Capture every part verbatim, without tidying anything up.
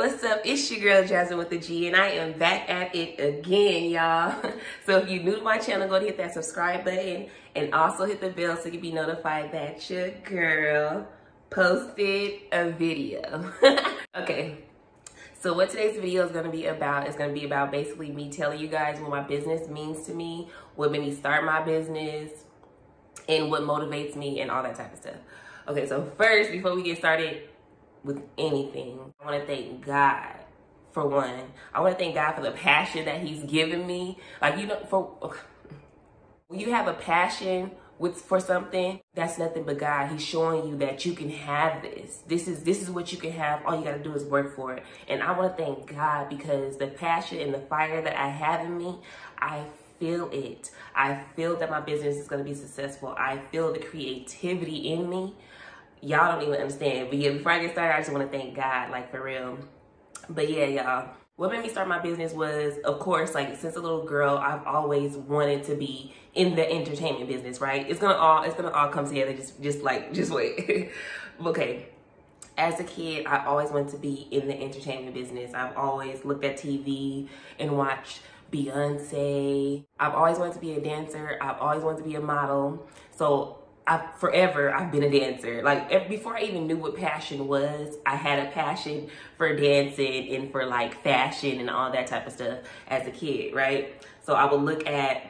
what's up? It's your girl Jasmine with the G, and I am back at it again, y'all. So if you're new to my channel, go ahead and hit that subscribe button and also hit the bell so you can be notified that your girl posted a video. Okay, so what today's video is going to be about is going to be about basically me telling you guys what my business means to me, what made me start my business, and what motivates me and all that type of stuff. Okay, so first, before we get started with anything, I want to thank God for one. I want to thank God for the passion that he's given me. Like, you know, for okay. When you have a passion with for something, that's nothing but God. He's showing you that you can have this. This is this is what you can have. All you got to do is work for it. And I want to thank God because the passion and the fire that I have in me, I feel it. I feel that my business is going to be successful. I feel the creativity in me. Y'all don't even understand. But yeah, before I get started, I just want to thank God, like, for real. But yeah, y'all, what made me start my business was, of course, like, since a little girl, I've always wanted to be in the entertainment business, right? It's gonna all it's gonna all come together. Just just like just wait. Okay. As a kid, I always wanted to be in the entertainment business. I've always looked at T V and watched Beyonce. I've always wanted to be a dancer. I've always wanted to be a model. So I've forever, I've been a dancer. Like, before I even knew what passion was, I had a passion for dancing and for, like, fashion and all that type of stuff as a kid, right? So I would look at,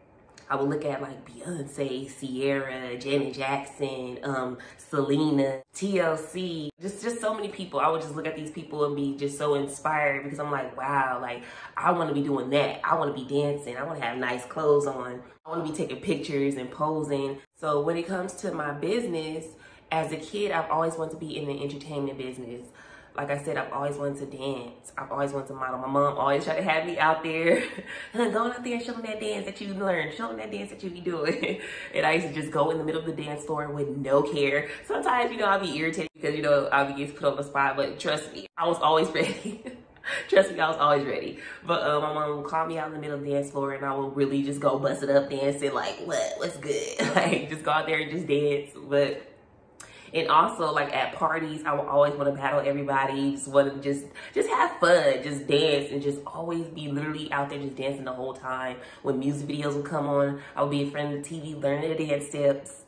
I would look at, like, Beyonce, Ciara, Janet Jackson, um, Selena, T L C, just, just so many people. I would just look at these people and be just so inspired because I'm like, wow, like, I want to be doing that. I want to be dancing. I want to have nice clothes on. I want to be taking pictures and posing. So when it comes to my business, as a kid, I've always wanted to be in the entertainment business. Like I said, I've always wanted to dance. I've always wanted to model. My mom always tried to have me out there, going out there and show them that dance that you learned, show them that dance that you be doing. And I used to just go in the middle of the dance floor with no care. Sometimes, you know, I'll be irritated because, you know, I'll be getting put on the spot, but trust me, I was always ready. Trust me, I was always ready. But uh, my mom would call me out in the middle of the dance floor and I would really just go bust it up dancing like, what, what's good? Like, just go out there and just dance. But And also, like, at parties, I would always want to battle everybody, just want to just, just have fun, just dance, and just always be literally out there just dancing the whole time. When music videos would come on, I would be in front of the T V learning the dance steps.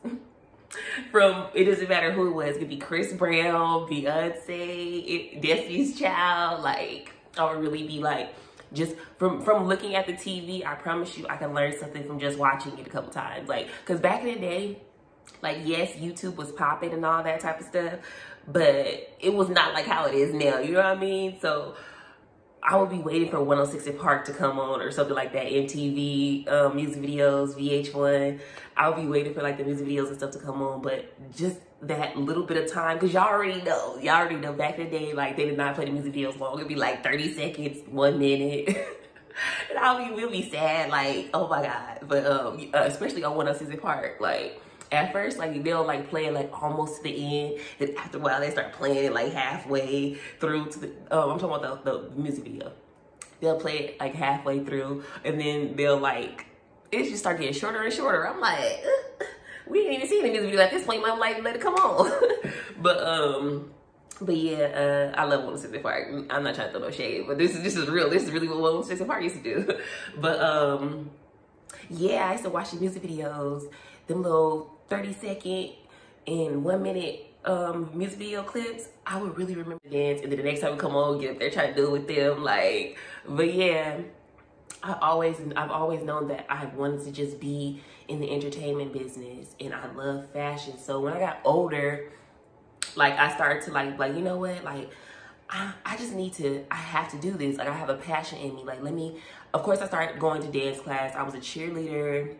From, it doesn't matter who it was. It could be Chris Brown, Beyonce, it, Destiny's Child. Like, I would really be like, just from from looking at the T V, I promise you I can learn something from just watching it a couple times. Like, because back in the day, like, yes, YouTube was popping and all that type of stuff, but it was not like how it is now, you know what I mean? So I would be waiting for one oh six in Park to come on or something like that, M T V, um, music videos, V H one. I would be waiting for, like, the music videos and stuff to come on, but just that little bit of time, because y'all already know, y'all already know back in the day, like, they did not play the music videos long. It'd be like thirty seconds, one minute. And I'll be really sad, like, oh my God. But um, uh, especially on one oh six in Park, like, at first, like, they'll, like, play it, like, almost to the end. Then after a while, they start playing it, like, halfway through to the, um, I'm talking about the, the music video. They'll play it, like, halfway through, and then they'll, like, it just start getting shorter and shorter. I'm like, uh, we ain't even seen the music video at this point. I'm like, let it come on. But, um, but yeah, uh, I love one oh six in Park. I'm not trying to throw no shade, but this is, this is real. This is really what one oh six in Park used to do. But, um, yeah, I used to watch the music videos, them little thirty second and one minute um, music video clips. I would really remember the dance, and then the next time we come on, get up there, try to do it with them. Like, but yeah, I always, I've always known that I wanted to just be in the entertainment business, and I love fashion. So when I got older, like, I started to like, like, you know what, like, I, I just need to, I have to do this. Like, I have a passion in me. Like, let me, of course, I started going to dance class. I was a cheerleader.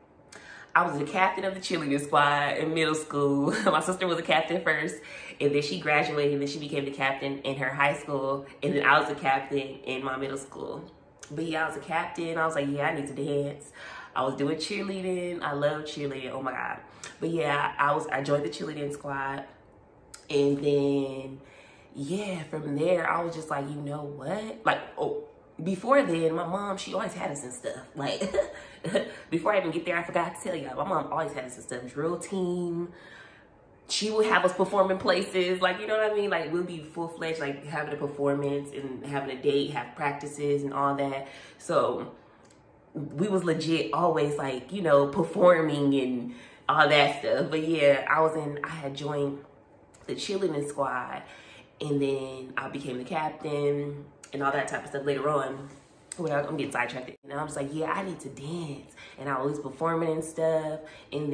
I was the captain of the cheerleading squad in middle school. My sister was a captain first, and then she graduated, and then she became the captain in her high school, and then I was the captain in my middle school. But yeah, I was a captain. I was like, yeah, I need to dance. I was doing cheerleading. I love cheerleading. Oh my God. But yeah, I was, I joined the cheerleading squad, and then, yeah, from there, I was just like, you know what? Like, oh, before then, my mom, she always had us in stuff. Like, before I even get there, I forgot to tell y'all, my mom always had us in stuff. Drill team, she would have us performing places, like, you know what I mean? Like, we'll be full-fledged, like, having a performance and having a date, have practices and all that. So we was legit always, like, you know, performing and all that stuff. But yeah, I was in, I had joined the cheerleading squad, and then I became the captain and all that type of stuff later on. Well, I'm getting sidetracked. And I was like, yeah, I need to dance. And I was performing and stuff. And then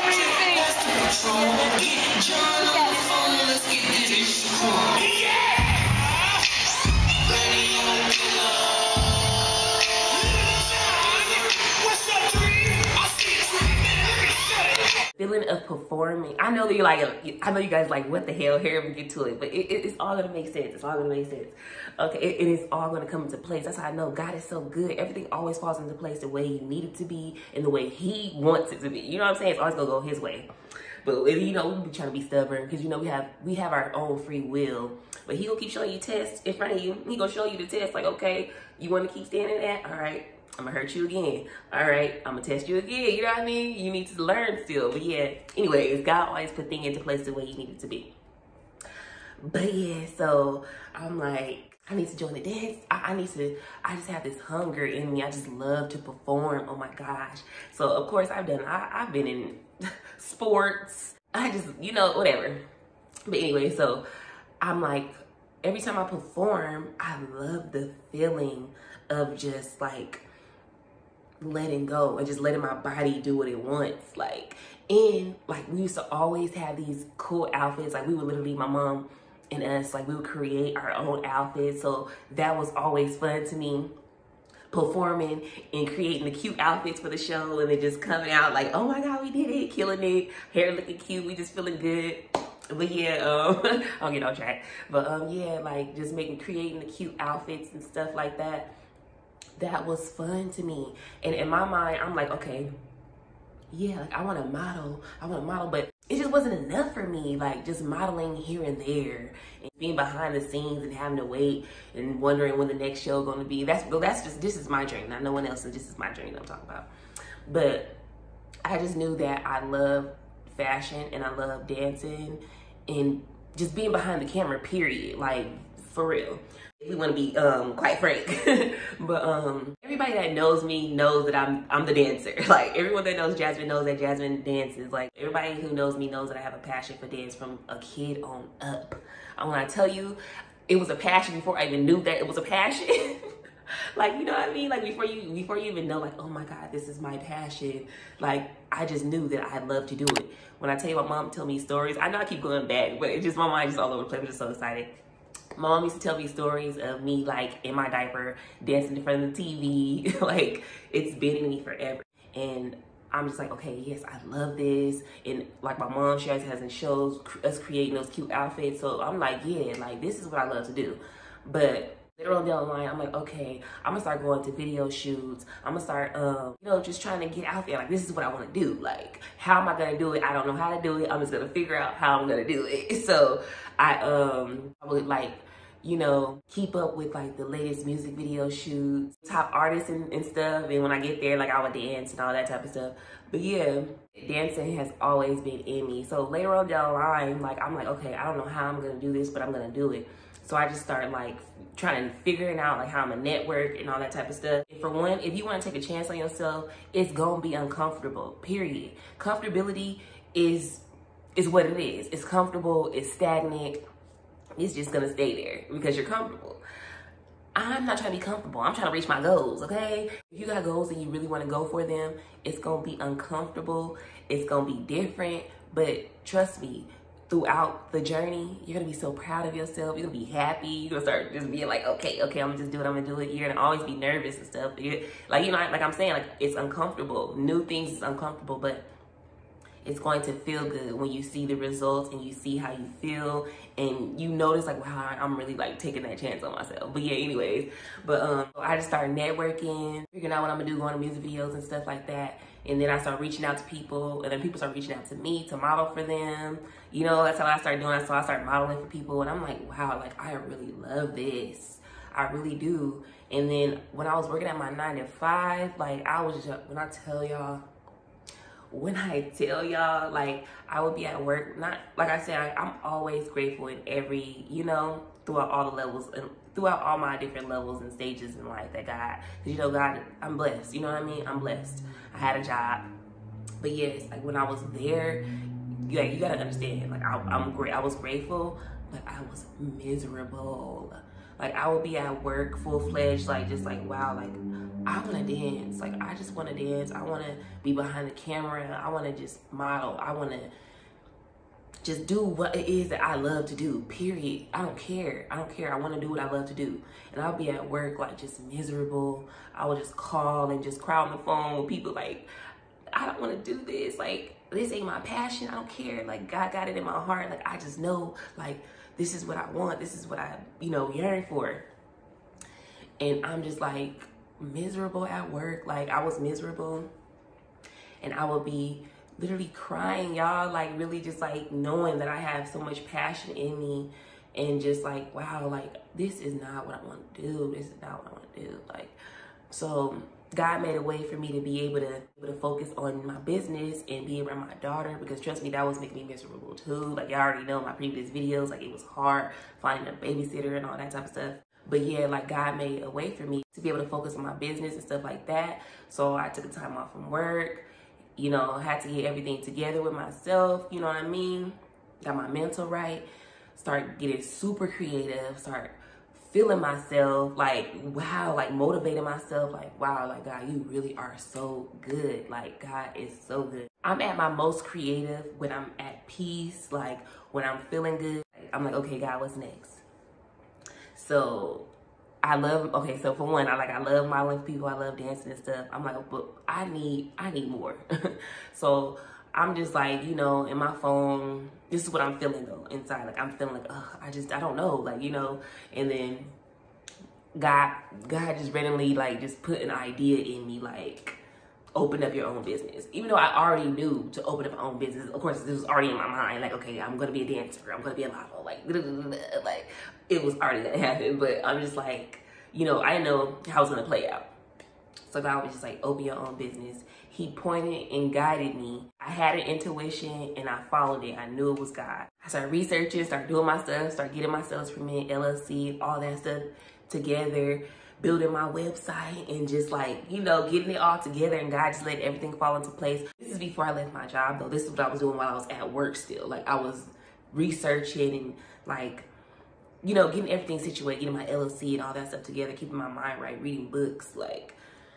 feeling of performing. I know that you're like, I know you guys like, what the hell, here we get to it, but it, it, it's all gonna make sense. It's all gonna make sense. Okay, it, it is all gonna come into place. That's how I know God is so good. Everything always falls into place the way you need it to be and the way he wants it to be. You know what I'm saying? It's always gonna go his way. But you know, we be trying to be stubborn because you know we have we have our own free will. But he will keep showing you tests in front of you. He gonna show you the test, like, okay, you wanna keep standing at? All right. I'm gonna hurt you again. All right, I'm gonna test you again. You know what I mean? You need to learn still. But yeah, anyways, God always put things into place the way you need it to be. But yeah, so I'm like, I need to join the dance. I, I need to, I just have this hunger in me. I just love to perform. Oh my gosh. So of course I've done, I, I've been in sports. I just, you know, whatever. But anyway, so I'm like, every time I perform, I love the feeling of just like, letting go and just letting my body do what it wants. Like, and like we used to always have these cool outfits. Like we would literally, my mom and us, like we would create our own outfits. So that was always fun to me, performing and creating the cute outfits for the show, and then just coming out like, oh my God, we did it, killing it, hair looking cute, we just feeling good. But yeah, um, I'll get off track. But um, yeah, like just making, creating the cute outfits and stuff like that. That was fun to me. And in my mind, I'm like, okay, yeah, like I want to model. I want to model, but it just wasn't enough for me. Like just modeling here and there and being behind the scenes and having to wait and wondering when the next show going to be. That's, that's just, this is my dream. Not no one else's. This is my dream that I'm talking about. But I just knew that I love fashion and I love dancing and just being behind the camera, period. Like for real. We want to be um quite frank. But um everybody that knows me knows that I'm I'm the dancer. Like everyone that knows Jasmine knows that Jasmine dances. Like everybody who knows me knows that I have a passion for dance from a kid on up. And when I tell you it was a passion before I even knew that it was a passion. Like, you know what I mean? Like before you before you even know, like, oh my God, this is my passion. Like I just knew that I love to do it. When I tell you my mom tell me stories, I know I keep going back, but it's just my mind just all over the place. I'm just so excited. My mom used to tell me stories of me like in my diaper dancing in front of the T V. Like it's been in me forever. And I'm just like, okay, yes, I love this. And like my mom, she always has in shows us creating those cute outfits. So I'm like, yeah, like this is what I love to do. But later on down the line, I'm like, okay, I'm gonna start going to video shoots. I'm gonna start, um, you know, just trying to get out there. Like, this is what I wanna do. Like, how am I gonna do it? I don't know how to do it. I'm just gonna figure out how I'm gonna do it. So I, um, I would like, you know, keep up with like the latest music video shoots, top artists and, and stuff. And when I get there, like I would dance and all that type of stuff. But yeah, dancing has always been in me. So later on down the line, like, I'm like, okay, I don't know how I'm gonna do this, but I'm gonna do it. So I just started like trying to figuring out like how I'm a network and all that type of stuff. And for one, if you want to take a chance on yourself, it's gonna be uncomfortable, period. Comfortability is is what it is. It's comfortable, it's stagnant. It's just gonna stay there because you're comfortable. I'm not trying to be comfortable. I'm trying to reach my goals, okay? If you got goals and you really wanna go for them, it's gonna be uncomfortable. It's gonna be different, but trust me, throughout the journey, you're gonna be so proud of yourself. You're gonna be happy. You're gonna start just being like, okay, okay, I'm gonna just do it, I'm gonna do it. You're gonna always be nervous and stuff. You're, like, you know, like I'm saying, like it's uncomfortable. New things is uncomfortable, but it's going to feel good when you see the results and you see how you feel and you notice like, wow, I'm really like taking that chance on myself. But yeah, anyways, but um, I just started networking, figuring out what I'm gonna do, going to music videos and stuff like that. And then I started reaching out to people, and then people started reaching out to me to model for them. You know, that's how I started doing it. So I started modeling for people, and I'm like, wow, like I really love this. I really do. And then when I was working at my nine to five, like I was just, when I tell y'all, when I tell y'all, like, I would be at work, not, like I said, I, I'm always grateful in every, you know, throughout all the levels, and throughout all my different levels and stages in life that God, because, you know, God, I'm blessed, you know what I mean? I'm blessed. I had a job. But yes, like, when I was there, yeah, you gotta understand, like, I, I'm great. I was grateful, but I was miserable. Like, I would be at work full-fledged, like, just like, wow, like, I want to dance. Like, I just want to dance. I want to be behind the camera. I want to just model. I want to just do what it is that I love to do, period. I don't care. I don't care. I want to do what I love to do. And I'll be at work, like, just miserable. I would just call and just cry on the phone with people, like, I don't want to do this. Like, this ain't my passion. I don't care. Like, God got it in my heart. Like, I just know, like, this is what I want. This is what I, you know, yearn for. And I'm just, like, miserable at work. Like, I was miserable. And I would be literally crying, y'all. Like, really just, like, knowing that I have so much passion in me. And just, like, wow, like, this is not what I want to do. This is not what I want to do. Like, so God made a way for me to be able to, able to focus on my business and be around my daughter, because trust me, that was making me miserable too. Like, y'all already know my previous videos, like, it was hard finding a babysitter and all that type of stuff. But yeah, like, God made a way for me to be able to focus on my business and stuff like that. So I took a time off from work, you know, had to get everything together with myself, you know what I mean? Got my mental right, start getting super creative, start feeling myself, like, wow, like, motivating myself, like, wow, like, God, you really are so good. Like, God is so good. I'm at my most creative when I'm at peace, like, when I'm feeling good. I'm like, okay, God, what's next? So I love, okay, so for one, I like, I love modeling for people. I love dancing and stuff. I'm like, but I need, I need more. So I'm just like, you know, in my phone, this is what I'm feeling though inside. Like, I'm feeling like, oh, I just, I don't know, like, you know, and then God, God just randomly, like, just put an idea in me, like, open up your own business. Even though I already knew to open up my own business, of course, this was already in my mind, like, okay, I'm gonna be a dancer, I'm gonna be a model, like, like, it was already gonna happen. But I'm just like, you know, I didn't know how it was gonna play out. So God was just like, open your own business. He pointed and guided me. I had an intuition and I followed it. I knew it was God. I started researching, started doing my stuff, started getting my Sales Permit, L L C, all that stuff together, building my website, and just, like, you know, getting it all together, and God just let everything fall into place. This is before I left my job though. This is what I was doing while I was at work still. Like, I was researching and, like, you know, getting everything situated, getting my L L C and all that stuff together, keeping my mind right, reading books, like,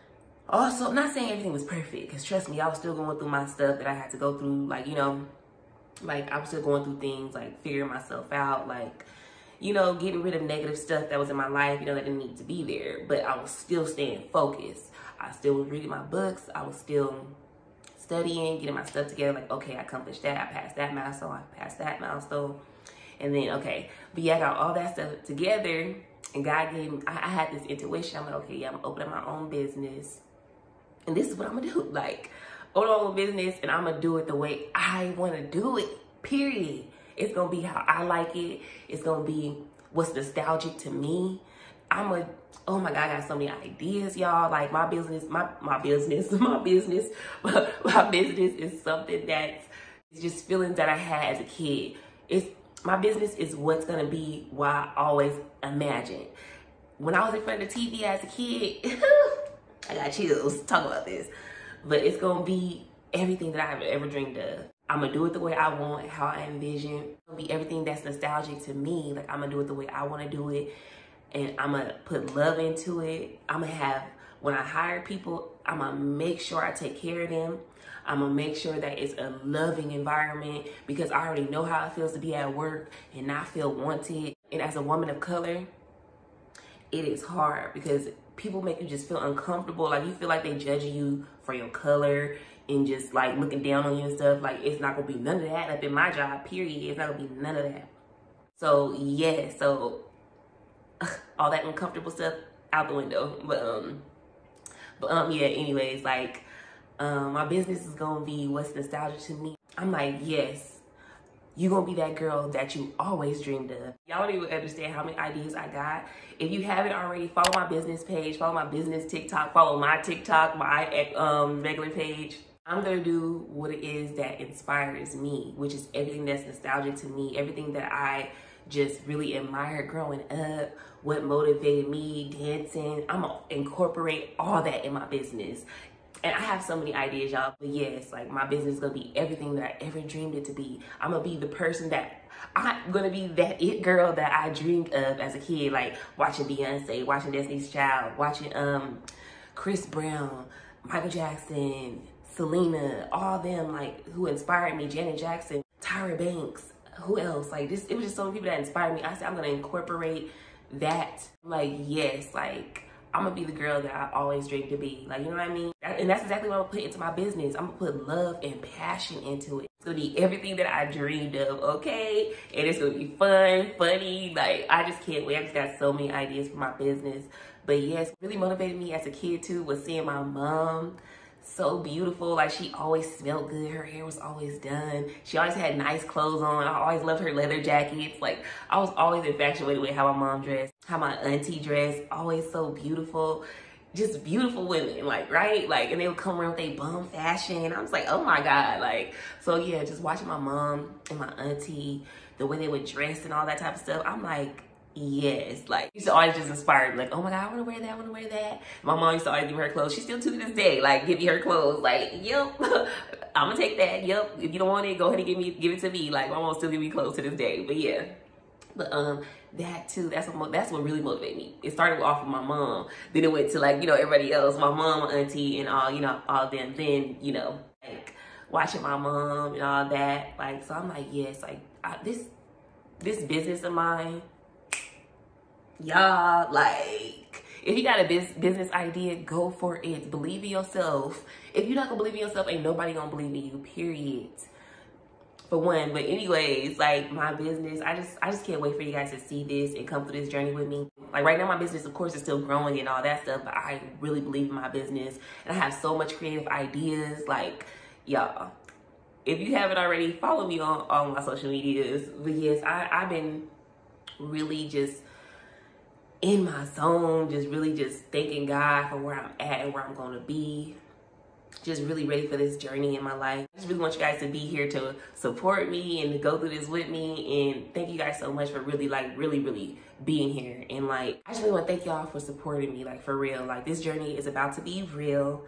also, I'm not saying everything was perfect, because trust me, I was still going through my stuff that I had to go through, like, you know, like, I was still going through things, like, figuring myself out, like, you know, getting rid of negative stuff that was in my life, you know, that didn't need to be there, but I was still staying focused. I still was reading my books. I was still studying, getting my stuff together, like, okay, I accomplished that, I passed that milestone, I passed that milestone, and then, okay, but yeah, I got all that stuff together, and God gave me, I, I had this intuition. I'm like, okay, yeah, I'm gonna open up my own business. And this is what I'm gonna do. Like, own my own business, and I'm gonna do it the way I wanna do it, period. It's gonna be how I like it. It's gonna be what's nostalgic to me. I'm a, oh my God, I got so many ideas, y'all. Like, my business, my, my business, my business, my business is something that's just feelings that I had as a kid. It's, my business is what's gonna be what I always imagined. When I was in front of the T V as a kid, I got chills talk about this, but it's gonna be everything that I've ever dreamed of. I'm gonna do it the way I want, how I envision. It's gonna be everything that's nostalgic to me. Like, I'm gonna do it the way I wanna do it, and I'm gonna put love into it. I'm gonna have, when I hire people, I'm gonna make sure I take care of them. I'm gonna make sure that it's a loving environment, because I already know how it feels to be at work and not feel wanted. And as a woman of color, it is hard, because people make you just feel uncomfortable. Like, you feel like they judging you for your color and just, like, looking down on you and stuff. Like, it's not gonna be none of that up in my job, period. It's not gonna be none of that. So yeah, so all that uncomfortable stuff out the window. But um but um yeah, anyways, like, um my business is gonna be what's nostalgic to me. I'm like, yes, you're gonna be that girl that you always dreamed of. Y'all don't even understand how many ideas I got. If you haven't already, follow my business page, follow my business TikTok, follow my TikTok, my um regular page. I'm gonna do what it is that inspires me, which is everything that's nostalgic to me, everything that I just really admired growing up, what motivated me, dancing. I'm gonna incorporate all that in my business. And I have so many ideas, y'all. But yes, like my business is gonna be everything that I ever dreamed it to be. I'm gonna be the person that I'm gonna be that it girl that I dreamed of as a kid, like watching Beyonce, watching Destiny's Child, watching um Chris Brown, Michael Jackson, Selena, all them like who inspired me, Janet Jackson, Tyra Banks, who else? Like this, it was just so many people that inspired me. I said I'm gonna incorporate that. Like, yes, like I'm gonna be the girl that I always dreamed to be. Like, you know what I mean? And that's exactly what I'm gonna put into my business. I'm gonna put love and passion into it. It's gonna be everything that I dreamed of, okay? And it's gonna be fun, funny. Like, I just can't wait. I just got so many ideas for my business. But yes, really motivated me as a kid too was seeing my mom. So beautiful. Like, she always smelled good. Her hair was always done. She always had nice clothes on. I always loved her leather jackets. Like, I was always infatuated with how my mom dressed, how my auntie dressed. Always so beautiful. Just beautiful women, like, right? Like, and they would come around with their bum fashion. I was like, oh my God. Like, so yeah, just watching my mom and my auntie, the way they would dress and all that type of stuff. I'm like, yes, like, used to always just inspire me, like, oh my God, I want to wear that, I want to wear that. My mom used to always give me her clothes. She still to this day, like, give me her clothes, like, yep, I'm gonna take that, yep. If you don't want it, go ahead and give me, give it to me. Like, my mom still give me clothes to this day, but yeah. But um, that too, that's what that's what really motivated me. It started off with my mom, then it went to like, you know, everybody else, my mom, my auntie, and all, you know, all them. Then, you know, like watching my mom and all that. Like, so I'm like, yes, like I, this, this business of mine. Y'all, like, if you got a biz business idea, go for it. Believe in yourself. If you're not gonna believe in yourself, ain't nobody gonna believe in you, period. For one. But anyways, like, my business, I just I just can't wait for you guys to see this and come through this journey with me. Like, right now my business, of course, is still growing and all that stuff, but I really believe in my business and I have so much creative ideas. Like, y'all, if you haven't already, follow me on all my social medias. But yes, I, I've been really just in my zone, just really just thanking God for where I'm at and where I'm going to be. Just really ready for this journey in my life. I just really want you guys to be here to support me and to go through this with me. And thank you guys so much for really, like, really, really being here. And like, I just really want to thank y'all for supporting me, like, for real. Like, this journey is about to be real.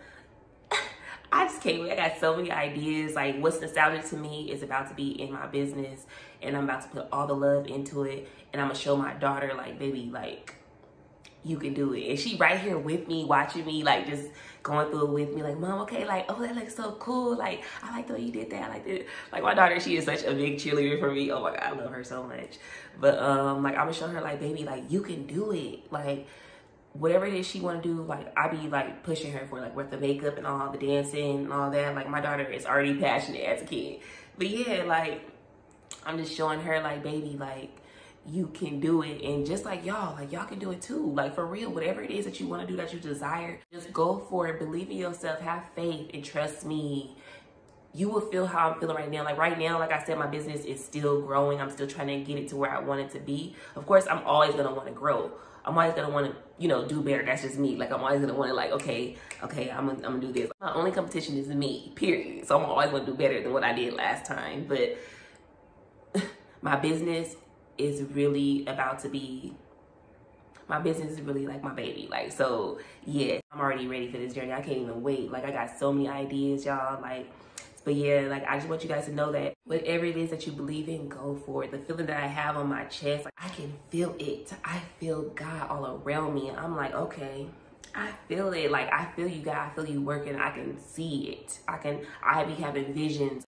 I just can't wait. I got so many ideas. Like, what's nostalgic to me is about to be in my business. And I'm about to put all the love into it. And I'm going to show my daughter, like, baby, like, you can do it. And she right here with me, watching me, like, just going through it with me, like, Mom, okay, like, oh, that looks so cool. Like, I like the way you did that. I like it. Like, my daughter, she is such a big cheerleader for me. Oh my God, I love her so much. But um, like, I'm gonna show her, like, baby, like, you can do it. Like, whatever it is she want to do, like, I be like pushing her for, like, with the makeup and all the dancing and all that. Like, my daughter is already passionate as a kid. But yeah, like, I'm just showing her, like, baby, like, you can do it. And just like y'all, like, y'all can do it too. Like, for real, whatever it is that you want to do, that you desire, just go for it. Believe in yourself, have faith, and trust me, you will feel how I'm feeling right now. Like, right now, like I said, my business is still growing. I'm still trying to get it to where I want it to be. Of course, I'm always going to want to grow. I'm always going to want to, you know, do better. That's just me. Like, I'm always going to want to, like, okay, okay, I'm going I'm to do this. My only competition is me, period. So I'm always going to do better than what I did last time. But my business is really about to be, my business is really like my baby. Like, so yeah, I'm already ready for this journey. I can't even wait. Like, I got so many ideas, y'all. Like, but yeah, like, I just want you guys to know that whatever it is that you believe in, go for it. The feeling that I have on my chest, like, I can feel it. I feel God all around me. And I'm like, okay, I feel it. Like, I feel you, God. I feel you working. I can see it. I can, I be having visions.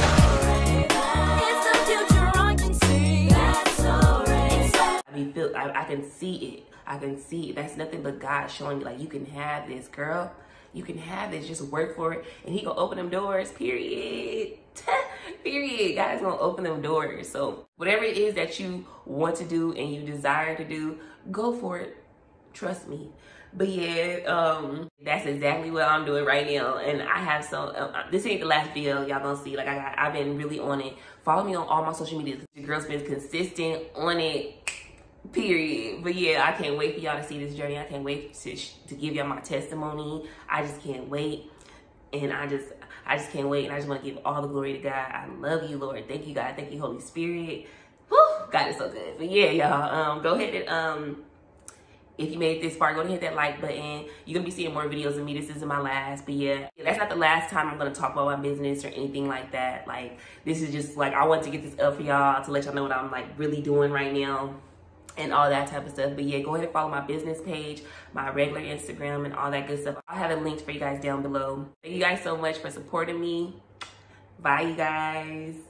I mean, feel, I, I can see it. I can see it. That's nothing but God showing me, like, you can have this, girl. You can have this. Just work for it. And he gonna open them doors, period. Period. God's gonna open them doors. So whatever it is that you want to do and you desire to do, go for it. Trust me. But yeah, um, that's exactly what I'm doing right now. And I have so, uh, this ain't the last video y'all gonna see. Like, I got, I've been really on it. Follow me on all my social media. The girl's been consistent on it, period. But yeah, I can't wait for y'all to see this journey. I can't wait to, to give y'all my testimony. I just can't wait. And I just, I just can't wait, and I just want to give all the glory to God. I love you, Lord. Thank you, God. Thank you, Holy Spirit. Whew, God is so good. But yeah, y'all, um, go ahead and um, if you made it this far, go ahead and hit that like button. You're gonna be seeing more videos of me. This isn't my last, but yeah, that's not the last time I'm gonna talk about my business or anything like that. Like, this is just like, I want to get this up for y'all to let y'all know what I'm like really doing right now and all that type of stuff. But yeah, go ahead and follow my business page, my regular Instagram, and all that good stuff. I'll have the links for you guys down below. Thank you guys so much for supporting me. Bye, you guys.